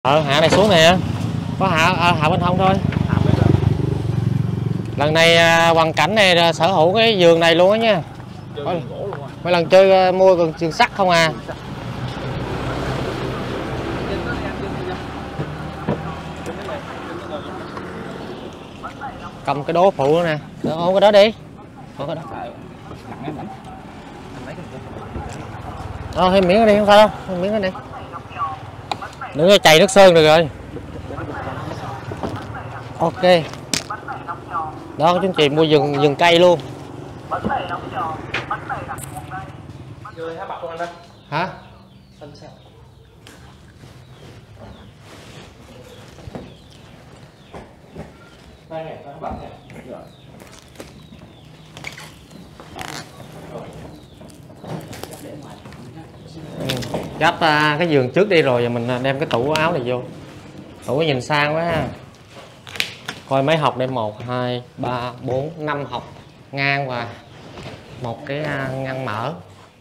Hạ này xuống nè, có hạ bên hông thôi. Lần này hoàn cảnh này sở hữu cái giường này luôn á nha. Mấy lần chơi mua còn giường sắt không à. Cầm cái đố phụ nữa nè, ôm cái đó đi. Ôm cái đó. Thêm miếng đi không sao đâu, thêm miếng đi. Đừng có chày nước sơn được rồi. Ok. Đó chúng chị mua vườn cây luôn. Hả? Gấp cái giường trước đi rồi mình đem cái tủ áo này vô. Tủ nhìn sang quá ha. Coi mấy hộc đây, 1, 2, 3, 4, 5 hộc ngang và một cái ngăn mở.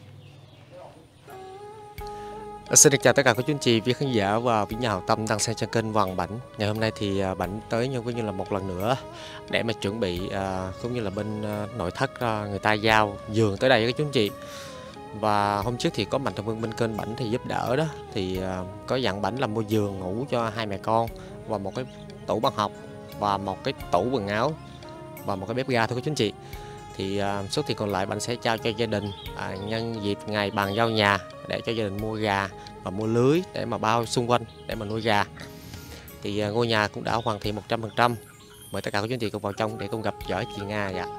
Xin được chào tất cả các chú anh chị, quý khán giả và quý nhà hảo tâm đang xem trên kênh Hoàng Bảnh. Ngày hôm nay thì Bảnh tới như là một lần nữa để mà chuẩn bị cũng như là bên nội thất người ta giao giường tới đây các chú anh chị. Và hôm trước thì có Mạnh Thường Quân bên kênh Bảnh thì giúp đỡ đó, thì có dặn Bảnh là mua giường ngủ cho hai mẹ con và một cái tủ bàn học và một cái tủ quần áo và một cái bếp ga thôi các chú anh chị. Thì số tiền còn lại Bảnh sẽ trao cho gia đình nhân dịp ngày bàn giao nhà để cho gia đình mua gà và mua lưới để mà bao xung quanh để mà nuôi gà. Thì ngôi nhà cũng đã hoàn thiện 100%. Mời tất cả các chú anh chị cùng vào trong để cùng gặp gỡ chị Nga ạ.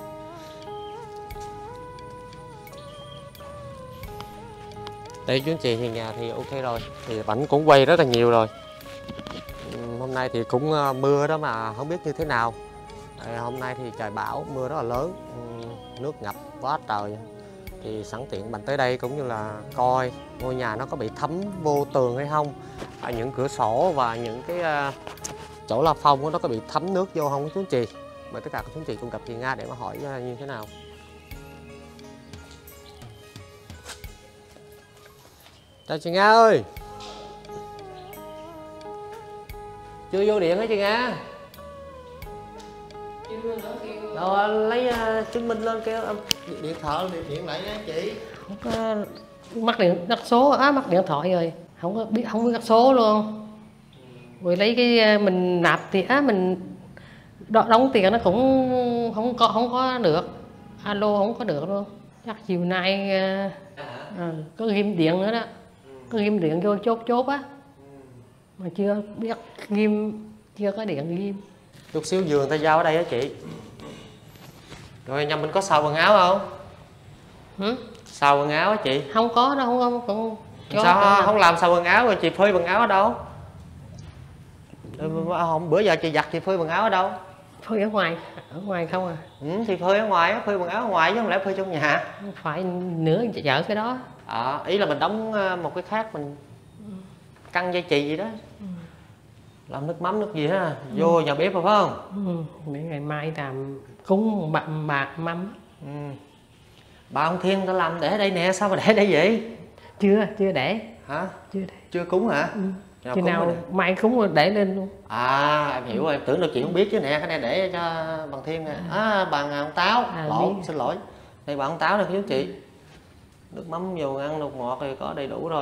Đây chú anh chị, thì nhà thì ok rồi, thì Bảnh cũng quay rất là nhiều rồi. Hôm nay thì cũng mưa đó mà không biết như thế nào. Hôm nay thì trời bão, mưa rất là lớn, nước ngập quá trời. Thì sẵn tiện Bảnh tới đây cũng như là coi ngôi nhà nó có bị thấm vô tường hay không, những cửa sổ và những cái chỗ la phong nó có bị thấm nước vô không chú anh chị. Mời tất cả các chú anh chị cùng gặp chị Nga để mà hỏi như thế nào. Chào chị Nga ơi. Chưa vô điện hả chị Nga? Rồi lấy chứng minh lên kêu điện thoại điện lại nha chị. Không có mắc điện ngắt số mắc điện thoại rồi, không biết ngắt số luôn. Rồi lấy cái mình nạp thì mình đóng tiền nó cũng không có được, alo không có được luôn. Chắc chiều nay có ghim điện nữa đó, có ghim điện vô chốt á, mà chưa biết ghim, chưa có điện ghim. Chút xíu giường ta giao ở đây á chị. Rồi nhà mình có xào quần áo không? Xào quần áo á chị? Không có đâu, không. Sao không làm xào quần áo rồi chị phơi quần áo ở đâu? Không, bữa giờ chị giặt chị phơi quần áo ở đâu? Phơi ở ngoài không à. Thì phơi ở ngoài, phơi quần áo ở ngoài chứ không lẽ phơi trong nhà. Không phải nữa chợ cái đó. Ý là mình đóng một cái khác, mình căng dây chì gì đó, làm nước mắm nước gì ha, vô nhà bếp phải không? Để ngày mai làm cúng bạc mâm. Bà ông Thiên ta làm để ở đây nè, sao mà để ở đây vậy? Chưa để. Hả? Chưa để. Chưa cúng hả? Khi nào mai cúng rồi để lên luôn. Em hiểu rồi, em tưởng đâu chị không biết chứ nè, cái này để cho bằng Thiên nè. Bằng ông Táo, xin lỗi. Đây bằng ông Táo này chú chị. Nước mắm dầu ăn nước ngọt thì có đầy đủ rồi.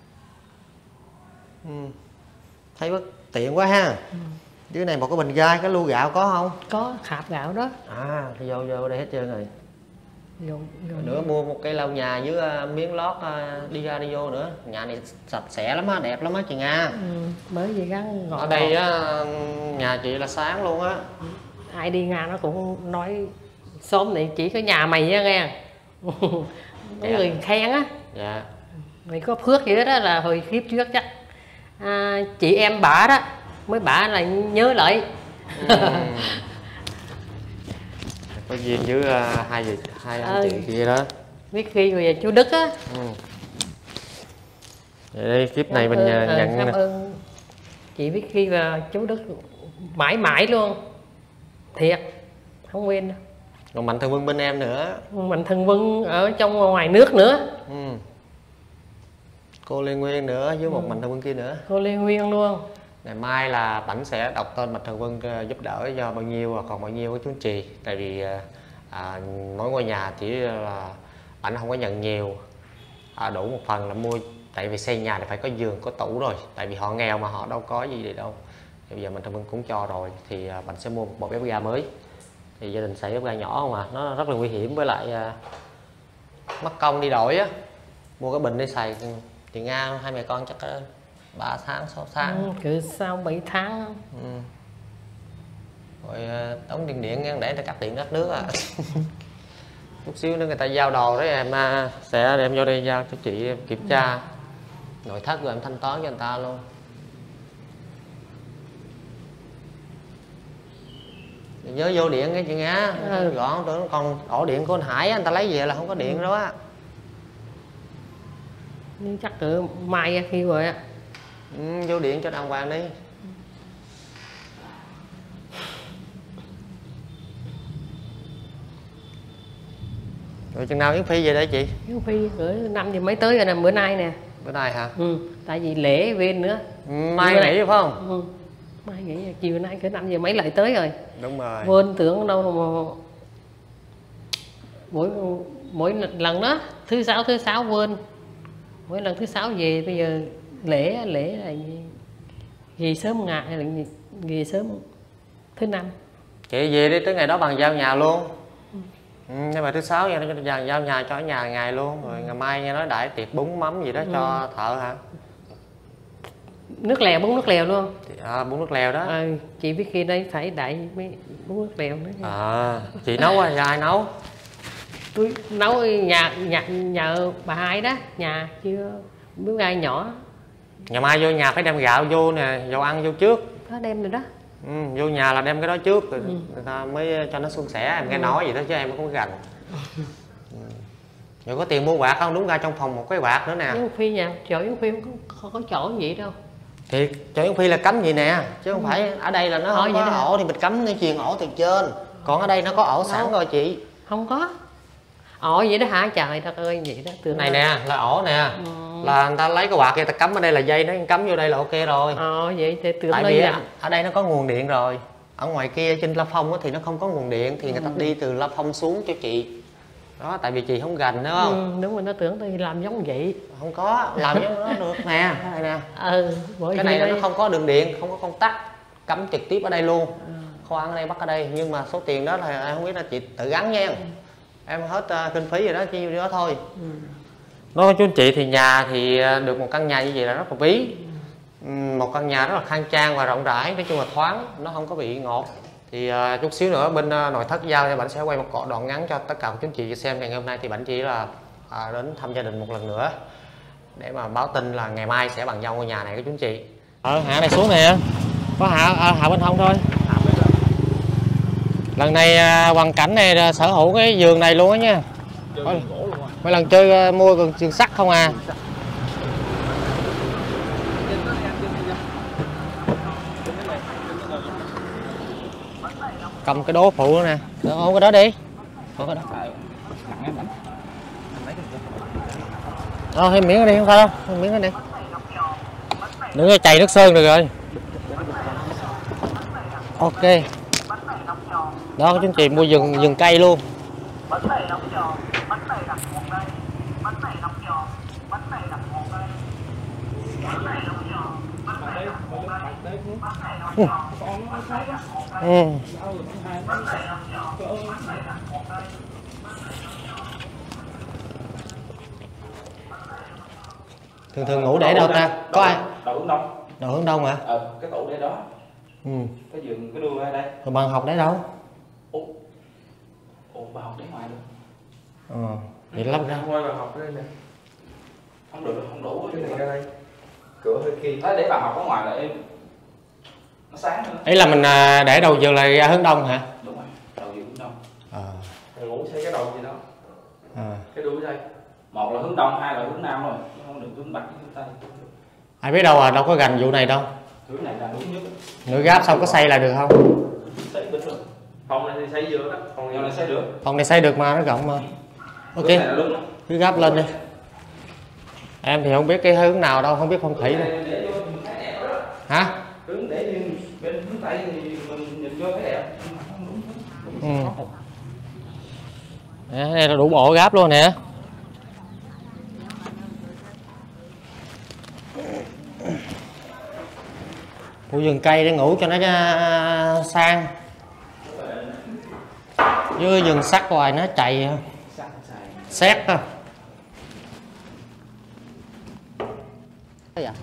Thấy bất tiện quá ha. Dưới này một cái bình gai, cái lu gạo có không? Có hộp gạo đó. Thì vô đây hết trơn rồi. Vô Nữa mua một cái lau nhà với miếng lót đi ra đi vô nữa. Nhà này sạch sẽ lắm á, đẹp lắm á chị Nga. Bởi vì gắn ngọt. Ở đây á, nhà chị là sáng luôn á. Ai đi ngang nó cũng nói xóm này chỉ có nhà mày á nghe. Có người khen á. Dạ. Mày có phước vậy đó, là hồi kiếp trước chắc chị em bả đó mới bả là nhớ lại. Có duyên với hai anh chị kia đó. Vicky rồi chú Đức á. Vậy đây kiếp này mình nhận. Cảm ơn chị Vicky và chú Đức mãi mãi luôn, thiệt không quên đâu. Còn Mạnh Thường Quân bên em nữa. Mạnh Thường Quân ở trong ngoài nước nữa. Cô Lê Nguyên nữa với một Mạnh Thường Quân kia nữa. Cô Lê Nguyên luôn. Ngày mai là Bảnh sẽ đọc tên Mạnh Thường Quân giúp đỡ cho bao nhiêu và còn bao nhiêu của chú anh chị. Tại vì mỗi ngôi nhà chỉ là Bảnh không có nhận nhiều, đủ một phần là mua. Tại vì xây nhà thì phải có giường có tủ rồi. Tại vì họ nghèo mà họ đâu có gì để đâu. Thì bây giờ Mạnh Thường Quân cũng cho rồi thì Bảnh sẽ mua một bếp ga mới. Thì gia đình xài bếp ga nhỏ không à, nó rất là nguy hiểm, với lại mất công đi đổi á. Mua cái bình đi xài thì Nga hai mẹ con chắc 3 tháng 6 tháng. Cứ sau 7 tháng. Rồi đóng tiền điện để người ta cắt điện cắt nước à. Chút xíu nữa người ta giao đồ đấy, em sẽ đem vô đây giao cho chị kiểm tra nội thất rồi em thanh toán cho người ta luôn. Nhớ vô điện cái chị Nga, gọn tưởng còn ổ điện của anh Hải anh ta lấy về là không có điện đâu á. Nhưng chắc từ mai khi rồi á. Vô điện cho đàng hoàng đi. Rồi chừng nào Yến Phi về đây chị? Yến Phi cỡ 5 giờ mấy tới rồi nè, bữa nay nè. Bữa nay hả? Tại vì lễ bên nữa. Mai nghỉ phải không? Mai nghỉ, chiều nay cỡ 5 giờ mấy lại tới rồi. Đúng rồi. Quên tưởng đâu mà mỗi lần đó thứ sáu quên. Mỗi lần thứ sáu về, bây giờ lễ là về sớm ngày hay là về sớm thứ năm. Chị về đi tới ngày đó bằng giao nhà luôn. Nhưng mà thứ sáu nha, nó giao nhà cho ở nhà ngày luôn. Rồi ngày mai nghe nói đãi tiệc bún mắm gì đó cho thợ hả? Nước lèo, bún nước lèo luôn. Bún nước lèo đó. Chị biết khi đây phải đãi mấy bún nước lèo nữa. Chị nấu hay ai nấu? Tôi nấu nhà bà Hai đó, nhà chưa bếp ga nhỏ. Ngày mai vô nhà phải đem gạo vô nè, dầu ăn vô trước. Có đem rồi đó. Vô nhà là đem cái đó trước rồi người ta mới cho nó suôn sẻ. Em nghe nói vậy đó chứ em không có gành. Rồi có tiền mua quạt không? Đúng ra trong phòng một cái quạt nữa nè. Yến Phi nhà chỗ Yến Phi không có chỗ vậy đâu. Thiệt, chỗ Yến Phi là cấm gì nè, chứ không phải ở đây là nó không có ổ thì mình cấm cái chuyền ổ từ trên. Còn ở đây nó có ổ sẵn rồi chị. Không có. Ổ vậy đó hả? Trời đất ơi, vậy đó. Này nè, là ổ nè. Là người ta lấy cái quạt kia ta cắm ở đây là dây, nó cắm vô đây là ok rồi. Vậy thì tưởng tại vì ở đây nó có nguồn điện rồi. Ở ngoài kia trên La Phong thì nó không có nguồn điện, thì người ta đi từ La Phong xuống cho chị. Đó, tại vì chị không gành đúng không? Đúng rồi, nó tưởng tôi làm giống vậy. Không có, làm giống nó được nè. Cái này nè. Cái này là nó không có đường điện, không có công tắc, cắm trực tiếp ở đây luôn. Kho ăn ở đây, bắt ở đây. Nhưng mà số tiền đó là em không biết là chị tự gắn nha. Em hết kinh phí rồi đó, chi vô đó thôi. Nói chú anh chị thì nhà thì được một căn nhà như vậy là rất là quý. Một căn nhà rất là khang trang và rộng rãi, nói chung là thoáng, nó không có bị ngột. Thì chút xíu nữa bên nội thất giao thì bạn sẽ quay một đoạn ngắn cho tất cả chú anh chị xem. Ngày hôm nay thì bạn chỉ là đến thăm gia đình một lần nữa để mà báo tin là ngày mai sẽ bàn giao ngôi nhà này của chú anh chị. Hạ này xuống nè, có hạ bên hông thôi. Lần này hoàn cảnh này sở hữu cái giường này luôn á nha. Mấy lần chơi mua còn giường sắt không à. Cầm cái đố phụ nữa nè. Ôm cái đó đi. Ôm cái đó. Thêm miếng đi không sao đâu, thêm miếng đi. Đừng có chày nước sơn được rồi. Ok. Đó, chúng chị mua vườn cây luôn. Thường ngủ để đâu ta? Có ai? Đầu hướng đông. Đầu hướng đông hả? Cái tủ để đó. Cái giường cái đuôi ở đây. Rồi bàn học để đâu? Bà học để ngoài được. Vậy lắp ra. Ngoài bà học đây nè. Không được, không đủ cái này ra đây. Cửa hơi kia. Để bà học ở ngoài là em. Nó sáng nữa. Ý là mình để đầu giường là ra hướng đông hả? Đúng rồi, đầu giường hướng đông. Rồi ngủ xây cái đầu gì đó. Cái đuôi đây. Một là hướng đông, hai là hướng nam rồi, chứ không được hướng bắc hướng tây. Ai biết đâu đâu có gành vụ này đâu. Hướng này là đúng nhất. Nửa gáp xong có xây lại được không? Xây được rồi. Phòng này thì xây vừa đó, Phòng này xây được. Phòng này xây được mà, nó rộng mà. Ok, cứ gáp lên đi. Em thì không biết cái hướng nào đâu, không biết phong thủy đâu. Hả? Hướng để bên hướng Tây thì mình nhìn vô thấy đẹp. Đây là đủ bộ gáp luôn nè. Khu vườn cây để ngủ cho nó sang. Với vườn sắt hoài nó chạy xét thôi. Dạ.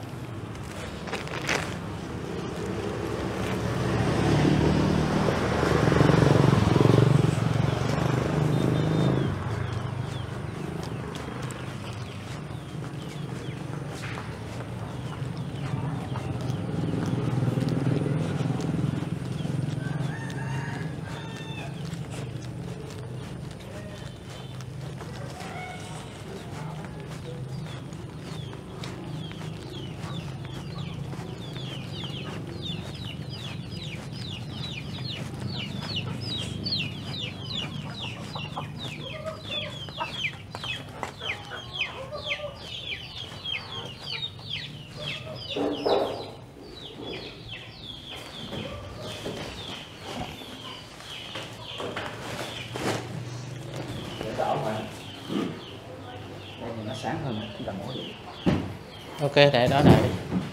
Sáng hơn chúng ta mỗi Ok, để đó đợi.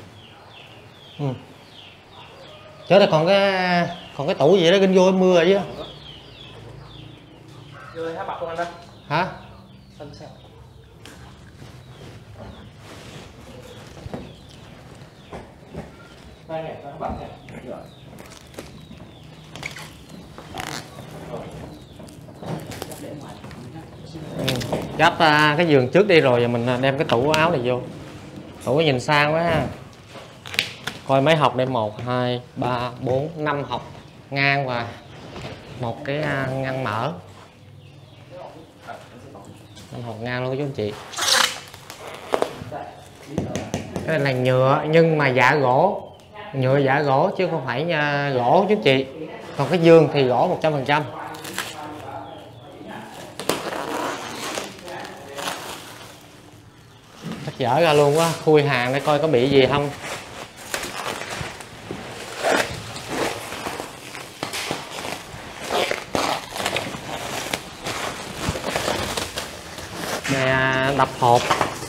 Chứ đây còn cái tủ gì đó kinh vô mưa rồi chứ. Vô há bọc luôn anh đó. Hả? Xanh sao? Đây nè, nó bọc nè. Rồi. Gấp cái giường trước đi rồi mình đem cái tủ áo này vô. Tủ nhìn sang quá ha. Coi mấy hộc đây, 1, 2, 3, 4, 5 hộc ngang và một cái ngăn mở. 5 hộc ngang luôn chú anh chị. Cái này là nhựa nhưng mà giả gỗ. Nhựa giả gỗ chứ không phải gỗ chú anh chị. Còn cái giường thì gỗ 100%. Dở ra luôn quá, khui hàng để coi có bị gì không. Nè, đập hộp.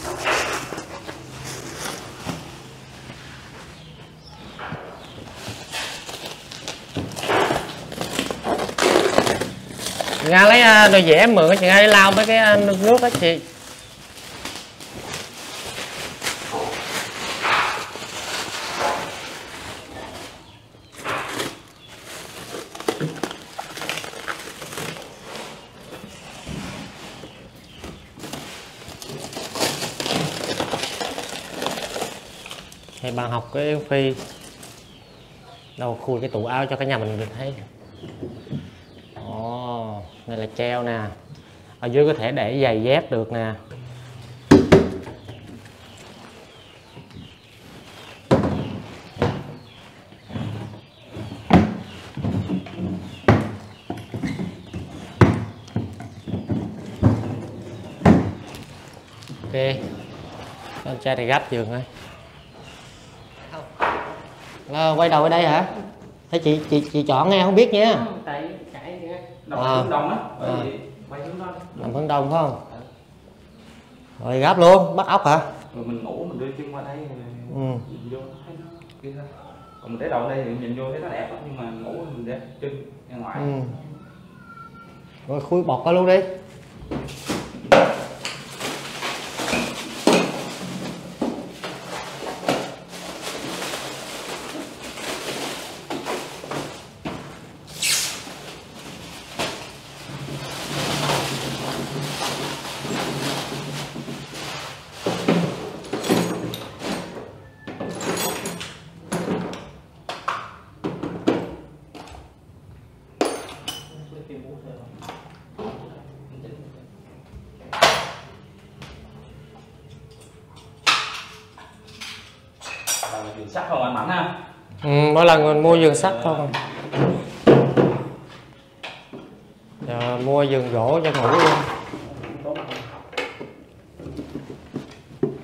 Nga lấy đôi dẻ mượn chị Nga để lau mấy cái nước đó chị. Thì bạn học cái phi đâu khui cái tủ áo cho cả nhà mình được thấy. Ồ, này là treo nè, ở dưới có thể để giày dép được nè. Ok, con trai này gấp giường thôi. Quay đầu ở đây hả? Thế chị chọn nghe không biết nha. Tại chạy kìa. hướng đông á, bởi vì quay hướng đó. Nằm hướng đông phải không? Rồi gấp luôn, bắt ốc hả? Rồi mình ngủ mình đưa chân qua đây nhìn vô thấy nó kia thôi. Còn mình để đầu đây thì nhìn vô thấy nó đẹp lắm, nhưng mà ngủ mình để chân ra ngoài. Rồi khui bọt qua luôn đi. Giường sắt không anh Mảnh ha? Mỗi lần mình mua giường sắt không. Giờ mua giường gỗ cho ngủ luôn.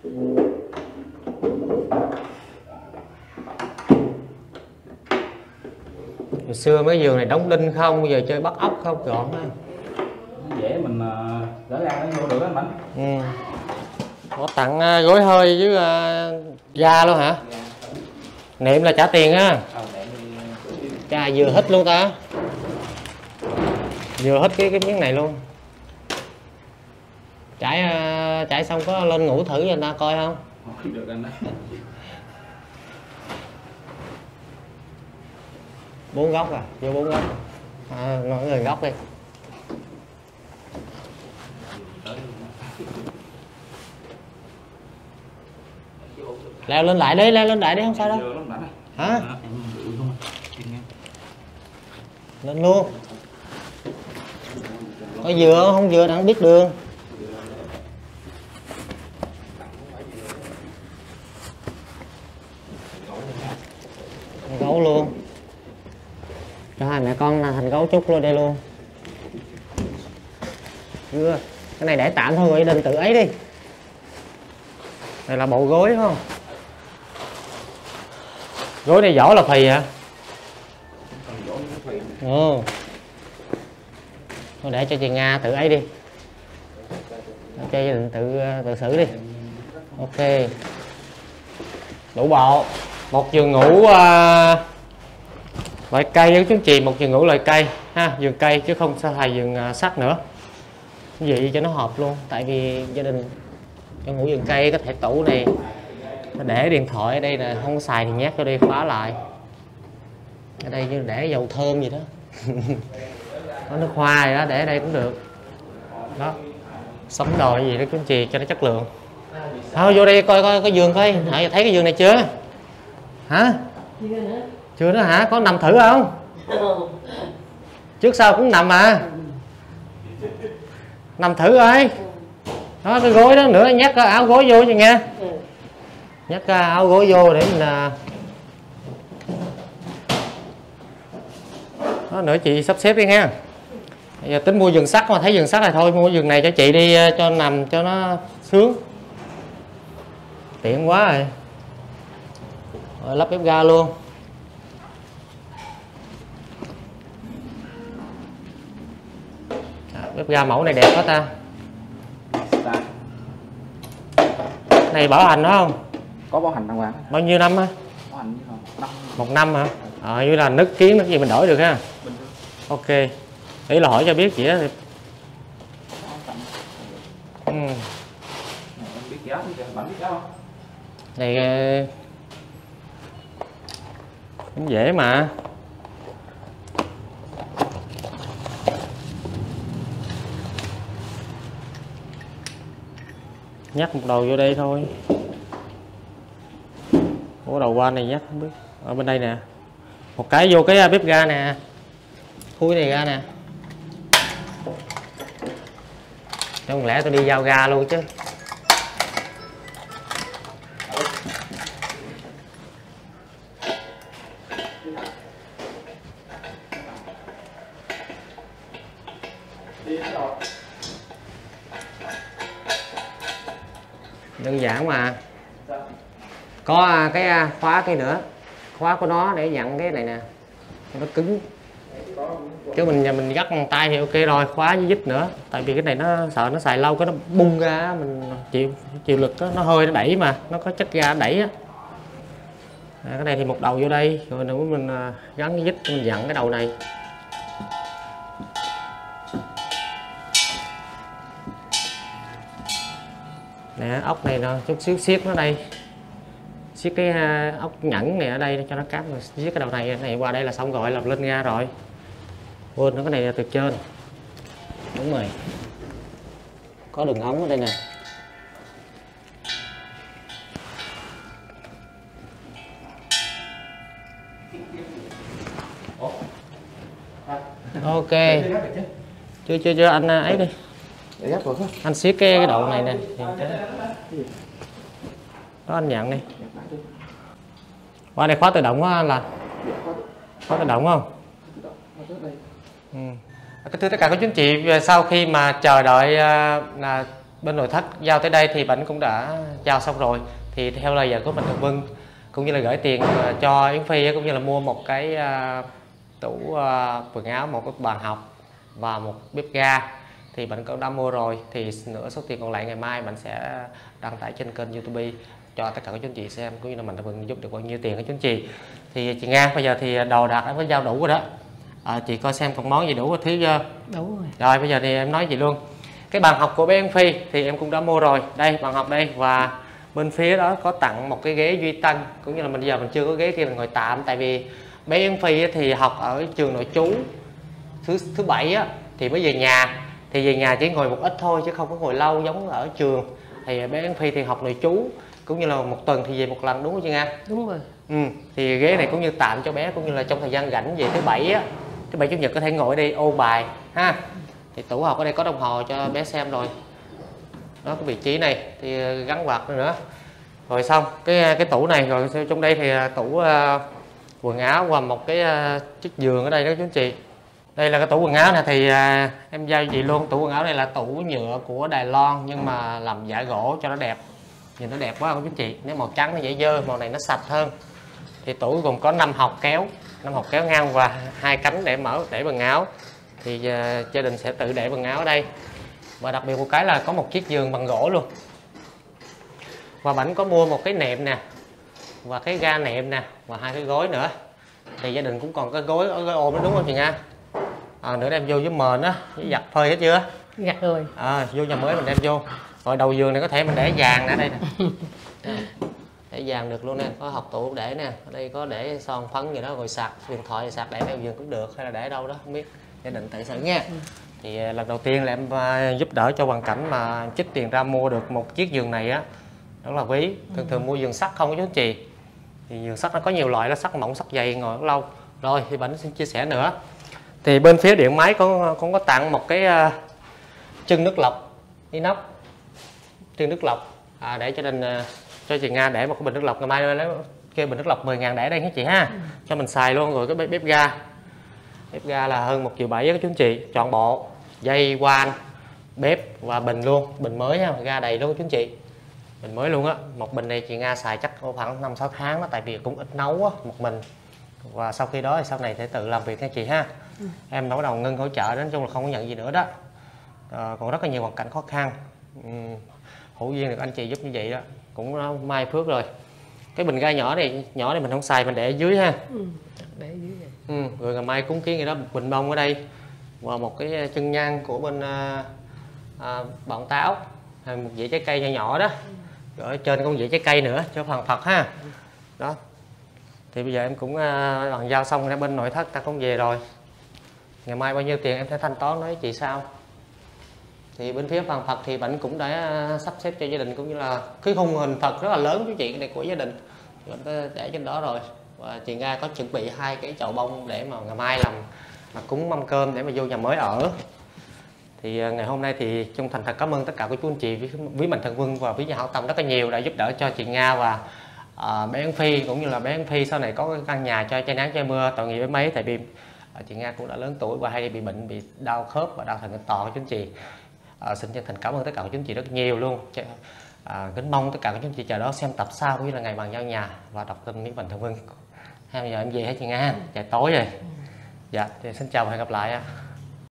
Hồi xưa mấy giường này đóng đinh không, bây giờ chơi bắt ốc không, gọn ha. Dễ mình gỡ ra nó vô được á anh Bảnh. Ừ. Có tặng gối hơi với ga luôn hả? Niệm là trả tiền á. Chà, vừa hít luôn ta. Vừa hít cái miếng này luôn. Trải xong có lên ngủ thử cho người ta coi không? Không được anh đó. 4 góc à? Vô 4 góc. Nói người góc đi. Leo lên lại đi, leo lên lại đi, không sao đâu. Hả? Lên luôn. Có vừa không vừa đang biết đường. Gấu luôn. Cho hai mẹ con là thành gấu trúc luôn đây luôn. Chưa. Cái này để tạm thôi, đừng tự ấy đi. Này là bộ gối đúng không? Gối này vỏ là phì hả? Ừ. Thôi để cho chị Nga tự ấy đi. Cho gia đình tự xử đi. Ok. Đủ bộ. Một giường ngủ loại cây với chứng chì, một giường ngủ loại cây ha, giường cây chứ không sao xài giường sắt nữa. Vậy cho nó hợp luôn, tại vì gia đình cho ngủ giường cây có thể tủ này để điện thoại ở đây là không có xài thì nhét vô đây khóa lại. Ở đây như để dầu thơm gì đó. Có nước hoa gì đó để ở đây cũng được. Đó. Sống đồ gì đó chứng chì cho nó chất lượng. Thôi vô đây coi coi cái giường coi, thấy cái giường này chưa? Hả? Chưa nữa hả? Có nằm thử không? Trước sau cũng nằm mà. Nằm thử rồi. Đó, cái gối đó nữa nhắc áo gối vô cho nghe. Nhắc áo gối vô để mình đó nữa chị sắp xếp đi ha. Bây giờ tính mua giường sắt mà thấy giường sắt này thôi, mua giường này cho chị đi cho nằm cho nó sướng. Tiện quá rồi. Rồi lắp bếp ga luôn. Bếp ga mẫu này đẹp quá ta. Này bảo hành đó không? Có bảo hành đàng hoàng. Bao nhiêu năm á? Bảo hành năm. 1 năm hả? Như là nứt kiến nứt gì mình đổi được ha. Ok. Ý là hỏi cho biết vậy á. Biết giá chứ, bạn biết giá không? Này cũng dễ mà. Nhắc một đầu vô đây thôi. Ủa đầu qua này nhắc không biết. Ở bên đây nè. Một cái vô cái bếp ga nè. Khui này ra nè. Không lẽ tôi đi giao ga luôn chứ. Đơn giản mà. Có cái khóa cái nữa. Khóa của nó để dặn cái này nè. Nó cứng. Chứ mình gắt bằng tay thì ok rồi, khóa với dít nữa. Tại vì cái này nó sợ nó xài lâu cái nó bung ra, mình chịu lực đó, nó hơi nó đẩy mà, nó có chất ga đẩy á. Cái này thì một đầu vô đây, rồi nữa mình gắn cái dít mình dặn cái đầu này. Nè, ốc này nè, chút siết nó đây. Siết cái ốc nhẫn này ở đây cho nó cáp, rồi siết cái đầu này qua đây là xong rồi, là lên ga rồi. Quên nó cái này là từ trên. Đúng rồi. Có đường ống ở đây nè. Ok. Chưa anh ấy đi. Anh siết cái đầu này nè. Đó anh nhận đi. Qua đây khóa tự động á là. Khóa tự động không? Cái thưa tất cả các chú anh chị, sau khi mà chờ đợi bên nội thất giao tới đây thì Bảnh cũng đã giao xong rồi. Thì theo lời dặn của Mạnh Thường Quân cũng như là gửi tiền cho Yến Phi cũng như là mua một cái tủ quần áo, một cái bàn học và một bếp ga thì Bảnh cũng đã mua rồi. Thì nửa số tiền còn lại ngày mai Bảnh sẽ đăng tải trên kênh YouTube cho tất cả các chú anh chị xem, cũng như là Mạnh Thường Quân giúp được bao nhiêu tiền các chú anh chị. Thì chị Nga bây giờ thì đồ đạc em có giao đủ rồi đó. Chị coi xem còn món gì đủ thứ chưa? Đủ rồi. Rồi bây giờ thì em nói chị luôn. Cái bàn học của bé Yến Phi thì em cũng đã mua rồi. Đây bàn học đây, và bên phía đó có tặng một cái ghế Duy Tân, cũng như là bây giờ mình chưa có ghế kia, mình ngồi tạm. Tại vì bé Yến Phi thì học ở trường nội trú thứ bảy á, thì mới về nhà. Thì về nhà chỉ ngồi một ít thôi chứ không có ngồi lâu giống ở trường. Thì bé Yến Phi thì học nội trú, cũng như là một tuần thì về một lần, đúng không chị Nga? Đúng rồi. Thì ghế này cũng như tạm cho bé, cũng như là trong thời gian rảnh về thứ bảy á, thứ bảy chủ nhật có thể ngồi ở đây ôn bài ha. Thì tủ học ở đây có đồng hồ cho bé xem rồi đó, cái vị trí này thì gắn quạt nữa. Rồi xong cái tủ này, rồi trong đây thì tủ quần áo và một cái chiếc giường ở đây đó chú anh chị. Đây là cái tủ quần áo này thì em giao cho chị luôn. Tủ quần áo này là tủ nhựa của Đài Loan nhưng mà làm vải gỗ cho nó đẹp, nhìn nó đẹp quá không chú anh chị. Nếu màu trắng nó dễ dơ, màu này nó sạch hơn. Thì tủ gồm có 5 hộc kéo ngang và 2 cánh để mở để quần áo. Thì gia đình sẽ tự để quần áo ở đây. Và đặc biệt một cái là có một chiếc giường bằng gỗ luôn. Và Bảnh có mua một cái nệm nè, và cái ga nệm nè, và 2 cái gối nữa. Thì gia đình cũng còn cái gối ôm đó, đúng không chị Nga? Nữa đem vô với mền á, với giặt phơi hết chưa? Giặt rồi. Vô nhà mới mình đem vô. Rồi đầu giường này có thể mình để vàng ở đây nè. Để vàng được luôn nè, có hộc tủ để nè, ở đây có để son phấn gì đó, rồi sạc điện thoại, sạc để đầu giường cũng được, hay là để đâu đó không biết, gia đình tự xử nha. Thì lần đầu tiên là em giúp đỡ cho hoàn cảnh mà trích tiền ra mua được một chiếc giường này á, đó là ví. Thường mua giường sắt không có chú anh chị. Thì giường sắt nó có nhiều loại, nó sắt mỏng, sắt dày, ngồi lâu. Rồi thì Bảnh xin chia sẻ nữa. Thì bên phía điện máy cũng có tặng một cái chân nước lọc inox, chân nước lọc để cho nên cho chị Nga để một cái bình nước lọc, ngày mai lấy kêu bình nước lọc 10.000 để đây nha chị ha, cho mình xài luôn. Rồi cái bếp ga là hơn 1,7 triệu các chú anh chị, chọn bộ dây van, bếp và bình luôn, bình mới ha, ga đầy luôn chú anh chị, bình mới luôn á. Một bình này chị Nga xài chắc khoảng 5-6 tháng đó, tại vì cũng ít nấu á, một mình. Và sau khi đó thì sau này sẽ tự làm việc nha chị ha. Em bắt đầu ngưng hỗ trợ, đến chung là không có nhận gì nữa đó. Còn rất là nhiều hoàn cảnh khó khăn, hữu duyên được anh chị giúp như vậy đó, cũng may phước rồi. Cái bình ga nhỏ này mình không xài, mình để ở dưới ha. Để ở dưới vậy. Rồi ngày mai cúng kiến gì đó, một bình bông ở đây và một cái chân nhang của bên bọn táo, hay một dĩa trái cây nhỏ nhỏ đó, rồi ở trên con dĩa trái cây nữa cho phần Phật ha. Đó. Thì bây giờ em cũng bàn giao xong ra bên nội thất ta cũng về rồi. Ngày mai bao nhiêu tiền em sẽ thanh toán nói với chị sao. Thì bên phía phần Phật thì Bảnh cũng đã sắp xếp cho gia đình, cũng như là cái khung hình Phật rất là lớn chú chị, cái này của gia đình Bảnh để trên đó rồi. Và chị Nga có chuẩn bị 2 cái chậu bông để mà ngày mai làm cúng mâm cơm để mà vô nhà mới ở. Thì ngày hôm nay thì trung thành thật cảm ơn tất cả các chú anh chị với Mạnh Thường Quân và với nhà hảo tâm rất là nhiều đã giúp đỡ cho chị Nga và bé Yến Phi, cũng như là bé Yến Phi sau này có cái căn nhà cho che nắng che mưa, tội nghiệp với mấy. Tại vì chị Nga cũng đã lớn tuổi và hay bị bệnh, bị đau khớp và đau thần kinh to chú anh chị. Xin chân thành cảm ơn tất cả các chú anh chị rất nhiều luôn. Kính mong tất cả các chú anh chị chờ đó xem tập sau, cũng như là ngày bàn giao nhà và đọc tin với Mạnh Thường Quân. Bây giờ em về hết chị Nga, trời tối rồi. Dạ, thì xin chào và hẹn gặp lại.